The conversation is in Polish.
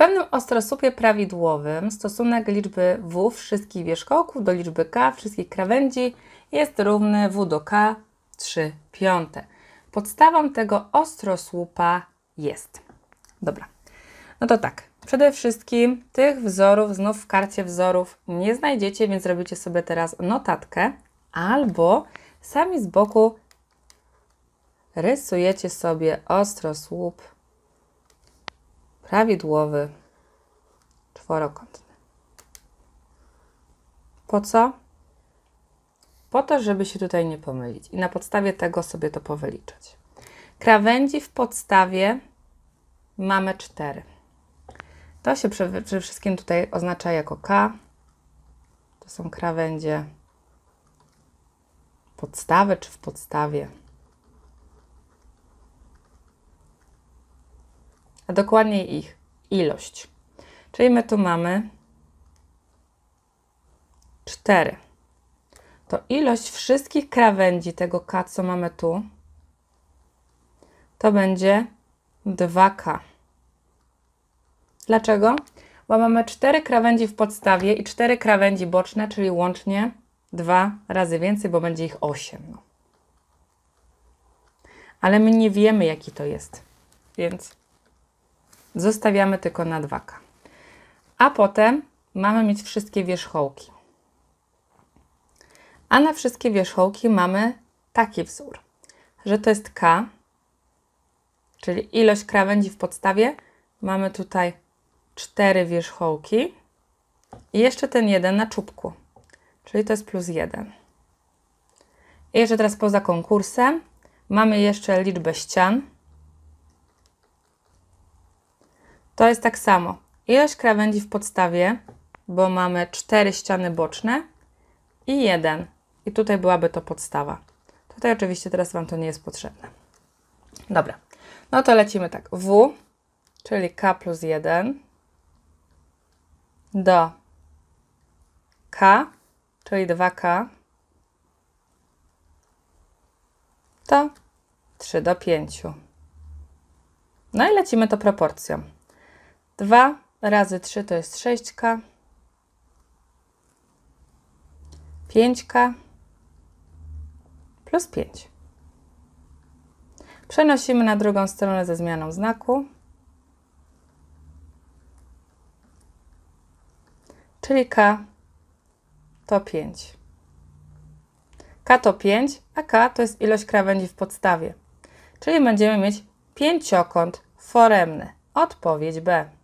pewnym ostrosłupie prawidłowym stosunek liczby w wszystkich wierzchołków do liczby k wszystkich krawędzi jest równy w do k 3/5. Podstawą tego ostrosłupa jest. Dobra, no to tak. Przede wszystkim tych wzorów znów w karcie wzorów nie znajdziecie, więc robicie sobie teraz notatkę albo sami z boku rysujecie sobie ostrosłup prawidłowy czworokątny. Po co? Po to, żeby się tutaj nie pomylić i na podstawie tego sobie to powyliczać. Krawędzi w podstawie mamy 4. To się przede wszystkim tutaj oznacza jako K. To są krawędzie podstawy czy w podstawie. A dokładniej ich ilość. Czyli my tu mamy 4. To ilość wszystkich krawędzi tego K, co mamy tu, to będzie 2K. Dlaczego? Bo mamy 4 krawędzi w podstawie i 4 krawędzi boczne, czyli łącznie 2 razy więcej, bo będzie ich 8. No. Ale my nie wiemy, jaki to jest, więc zostawiamy tylko na 2K. A potem mamy mieć wszystkie wierzchołki. A na wszystkie wierzchołki mamy taki wzór, że to jest K, czyli ilość krawędzi w podstawie. Mamy tutaj 4 wierzchołki i jeszcze ten jeden na czubku, czyli to jest plus 1. I jeszcze teraz poza konkursem mamy jeszcze liczbę ścian. To jest tak samo. Ilość krawędzi w podstawie, bo mamy 4 ściany boczne i 1. I tutaj byłaby to podstawa. Tutaj oczywiście teraz Wam to nie jest potrzebne. Dobra, no to lecimy tak. W, czyli K plus 1 do K, czyli 2K, to 3 do 5. No i lecimy to proporcją. 2 razy 3 to jest 6K, 5K plus 5. Przenosimy na drugą stronę ze zmianą znaku, czyli K to 5. K to 5, a K to jest ilość krawędzi w podstawie. Czyli będziemy mieć pięciokąt foremny. Odpowiedź B.